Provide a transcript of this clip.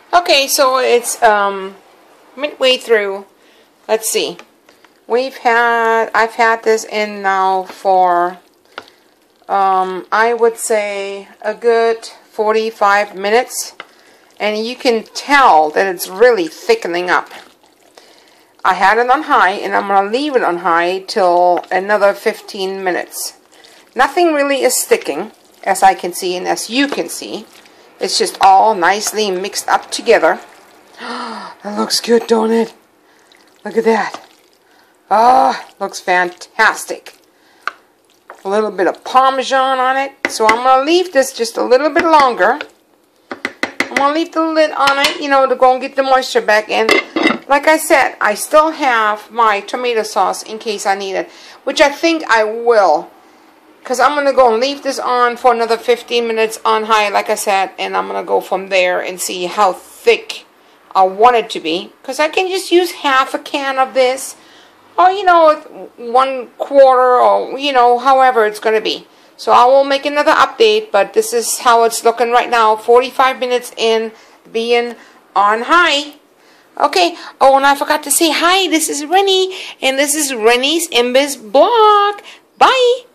Okay, so it's midway through. Let's see. I've had this in now for I would say a good 45 minutes, and you can tell that it's really thickening up. I had it on high, and I'm going to leave it on high till another 15 minutes. Nothing really is sticking, as I can see and as you can see. It's just all nicely mixed up together. That looks good, don't it? Look at that. Oh, looks fantastic. A little bit of Parmesan on it. So I'm going to leave this just a little bit longer. I'm going to leave the lid on it, you know, to go and get the moisture back in. Like I said, I still have my tomato sauce in case I need it, which I think I will. Because I'm going to go and leave this on for another 15 minutes on high, like I said, and I'm going to go from there and see how thick I want it to be. Because I can just use half a can of this, or, you know, 1/4, or, you know, however it's going to be. So I will make another update, but this is how it's looking right now. 45 minutes in, being on high. Okay, oh, and I forgot to say hi, this is Rennie, and this is Rennie's Imbiz blog. Bye!